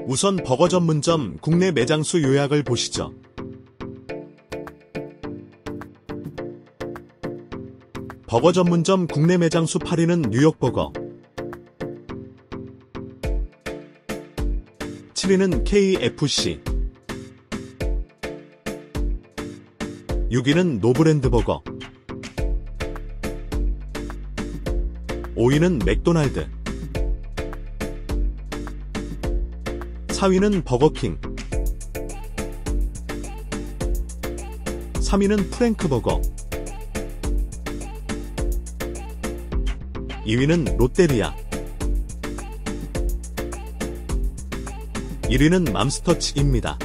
우선 버거 전문점 국내 매장 수 요약을 보시죠. 버거 전문점 국내 매장 수 8위는 뉴욕버거, 7위는 KFC, 6위는 노브랜드버거, 5위는 맥도날드, 4위는 버거킹, 3위는 프랭크버거, 2위는 롯데리아, 1위는 맘스터치입니다.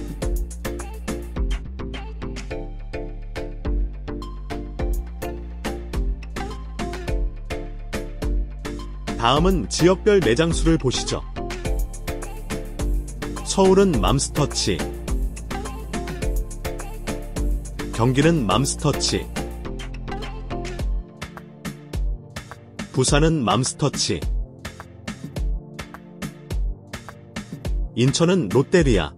다음은 지역별 매장 수를 보시죠. 서울은 맘스터치, 경기는 맘스터치, 부산은 맘스터치, 인천은 롯데리아,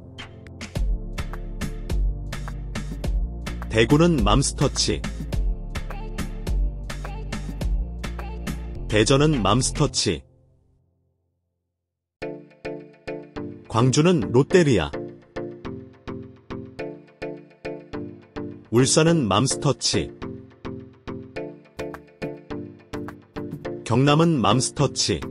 대구는 맘스터치, 대전은 맘스터치, 광주는 롯데리아, 울산은 맘스터치, 경남은 맘스터치,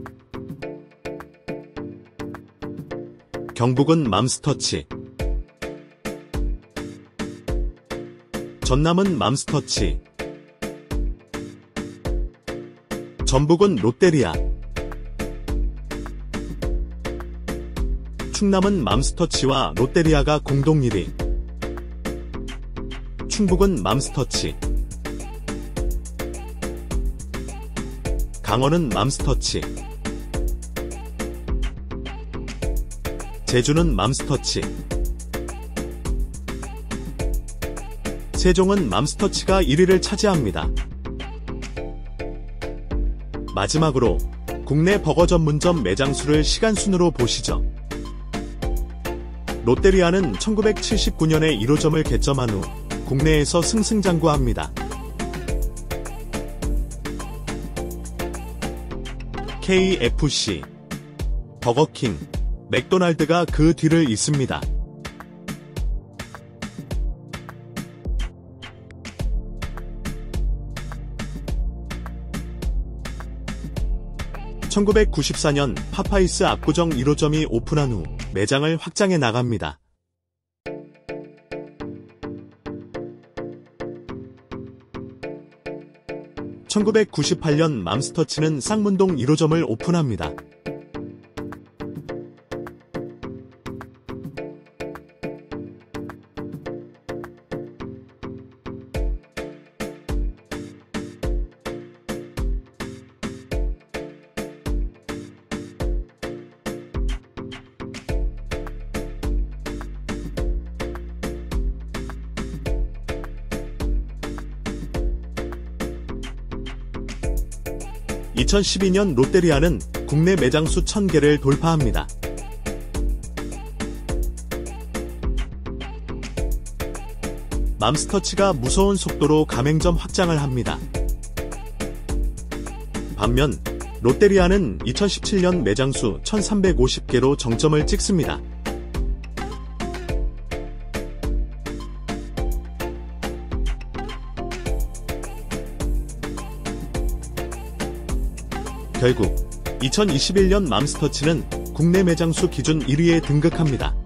경북은 맘스터치, 전남은 맘스터치, 전북은 롯데리아, 충남은 맘스터치와 롯데리아가 공동 1위, 충북은 맘스터치, 강원은 맘스터치, 제주는 맘스터치, 세종은 맘스터치가 1위를 차지합니다. 마지막으로 국내 버거 전문점 매장 수를 시간 순으로 보시죠. 롯데리아는 1979년에 1호점을 개점한 후 국내에서 승승장구합니다. KFC, 버거킹, 맥도날드가 그 뒤를 잇습니다. (1994년) 파파이스 압구정 1호점이 오픈한 후 매장을 확장해 나갑니다. (1998년) 맘스터치는 쌍문동 1호점을 오픈합니다. (2012년) 롯데리아는 국내 매장 수 1000개를 돌파합니다. 맘스터치가 무서운 속도로 가맹점 확장을 합니다. 반면 롯데리아는 2017년 매장 수 1350개로 정점을 찍습니다. 결국 2021년 맘스터치는 국내 매장 수 기준 1위에 등극합니다.